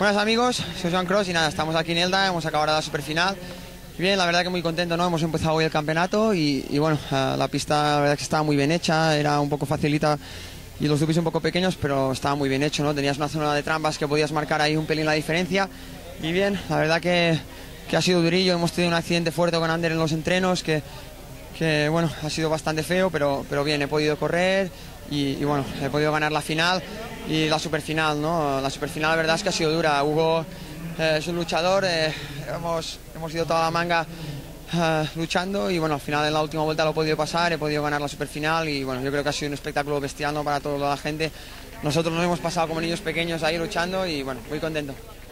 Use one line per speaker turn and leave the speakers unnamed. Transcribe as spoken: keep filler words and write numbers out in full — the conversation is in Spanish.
Buenas amigos, soy Joan Cros y nada, estamos aquí en Elda, hemos acabado la superfinal. Bien, la verdad que muy contento, ¿no? Hemos empezado hoy el campeonato y, y bueno, la pista la verdad que estaba muy bien hecha, era un poco facilita y los dupis un poco pequeños, pero estaba muy bien hecho, ¿no? Tenías una zona de trampas que podías marcar ahí un pelín la diferencia y bien, la verdad que, que ha sido durillo, hemos tenido un accidente fuerte con Ander en los entrenos que, que bueno, ha sido bastante feo, pero, pero bien, he podido correr y, y bueno, he podido ganar la final y la superfinal, ¿no? La superfinal la verdad es que ha sido dura. Hugo eh, es un luchador, eh, hemos, hemos ido toda la manga eh, luchando y bueno, al final en la última vuelta lo he podido pasar, he podido ganar la superfinal y bueno, yo creo que ha sido un espectáculo bestial, ¿no? Para toda la gente. Nosotros nos hemos pasado como niños pequeños ahí luchando y bueno, muy contento.